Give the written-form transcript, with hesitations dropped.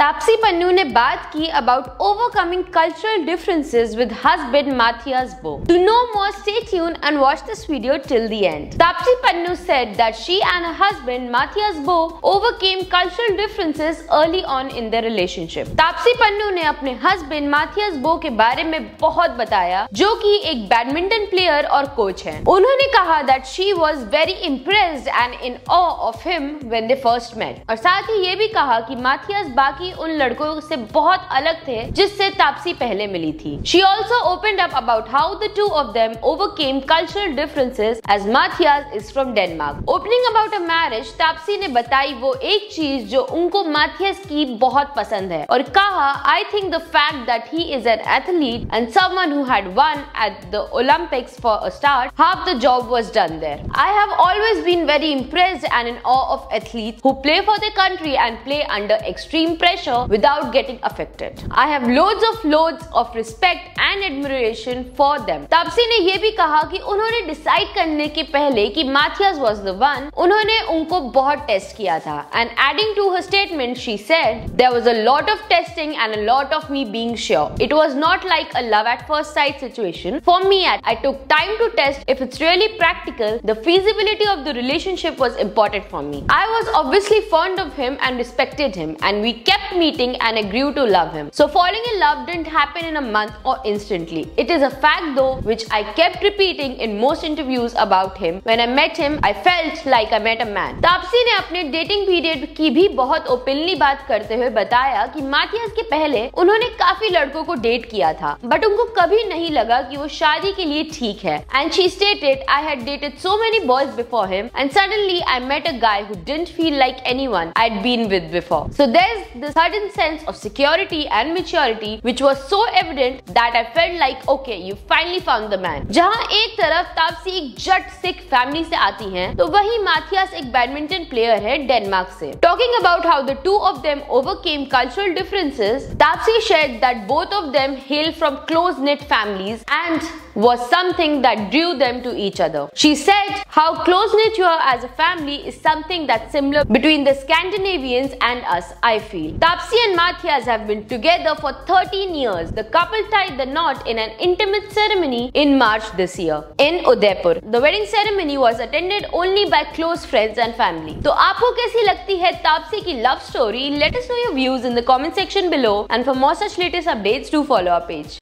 तापसी पन्नू ने बात की about overcoming cultural differences with husband Matthias Bo. To know more, stay tuned and watch this video till the end. Taapsee Pannu said that she and her husband Matthias Bo overcame cultural differences early on in their relationship. Taapsee Pannu ने अपने husband Matthias Bo के बारे में बहुत बताया, जो कि एक बैडमिंटन प्लेयर और कोच हैं। उन्होंने कहा that she was very impressed and in awe of him when they first met. और साथ ही ये भी कहा कि माथियास बाकी उन लड़कों से बहुत अलग थे जिससे तापसी पहले मिली थी। She also opened up about how the two of them overcame cultural differences as Matthias is from Denmark. Opening about a marriage, Taapsee ने बताई वो एक चीज जो उनको माथियास की बहुत पसंद है और कहा I think the fact that he is an athlete and someone who had won at the Olympics for a start, half the job was done there. I have always been very impressed and in awe of athletes who play for their country and play under extreme pressure without getting affected. I have loads of respect and admiration for them. Taapsee ने ये भी कहा कि उन्होंने decide करने के पहले कि माथियास was the one, उन्होंने उनको बहुत टेस्ट किया था. And adding to her statement, she said, there was a lot of testing and a lot of me being sure. It was not like a love at first sight situation. For me, I took time to test if it's really practical. The feasibility of the relationship was important for me. I was obviously fond of him and respected him, and we kept meeting and agreed to love him. So falling in love didn't happen in a month or instantly. It is a fact though which I kept repeating in most interviews about him. When I met him, I felt like I met a man. Taapsee ने अपने dating period की भी बहुत openly बात करते हुए बताया कि माथियास के पहले उन्होंने काफी लड़कों को डेट किया था, बट उनको कभी नहीं लगा कि वो शादी के लिए ठीक है. And she stated, I had dated so many boys before him and suddenly I met a guy who didn't feel like anyone I'd been with before. So there's this sudden sense of security and maturity which was so evident that I felt like okay, you finally found the man. जहाँ एक तरफ तापसी एक जट Sikh family से आती हैं, तो वहीं Mathias एक बैडमिंटन प्लेयर है डेनमार्क से. Talking about how the two of them overcame cultural differences, Taapsee shared that both of them hail from close-knit families and was something that drew them to each other. She said how close-knit you are as a family is something that's similar between the Scandinavians and us, I feel. Taapsee and Matthias have been together for 13 years. The couple tied the knot in an intimate ceremony in March this year in Udaipur. The wedding ceremony was attended only by close friends and family. तो आपको कैसी लगती है तापसी की love story? Let us know your views in the comment section below, and for more such latest updates, do follow our page.